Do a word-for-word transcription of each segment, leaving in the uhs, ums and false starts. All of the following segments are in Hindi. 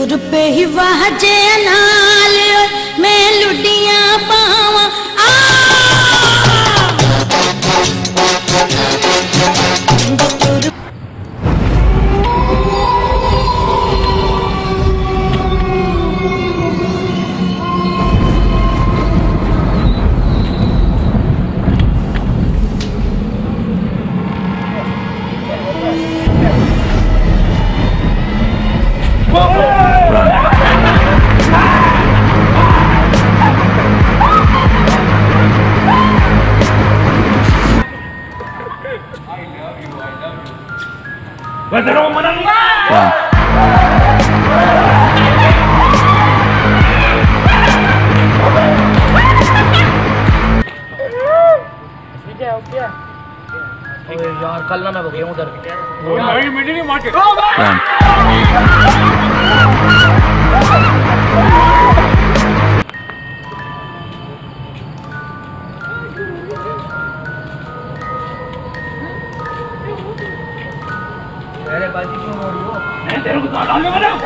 तुर पे ही वाह जे नाल मैं लुडियां पावा यार कल ना मैं गया उधर अरे बाजी क्यों हो रही हो? मैं तेरे को डालने वाला हूं।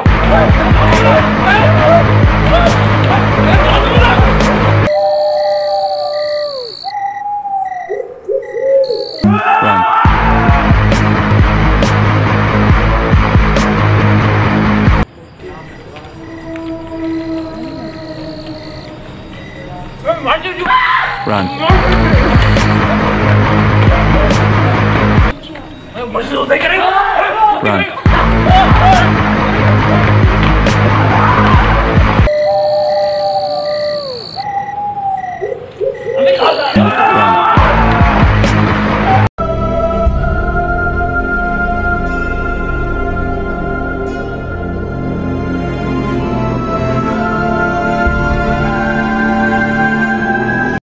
Run. Run. Run.